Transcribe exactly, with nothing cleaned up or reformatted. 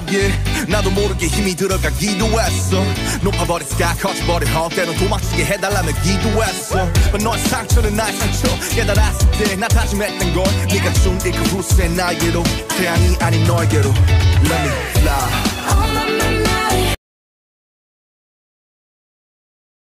yeah. 나도 모르게 힘이 들어가기도 했어. 높아버린 sky 커져버린 헛 때론 도망치게 해달라며 기도했어. But 너의 상처는 나의 상처 깨달았을 때 나 다짐했던 건 네가 준 이 그 후세 나에게로 태양이 아닌 너에게로 Let me fly.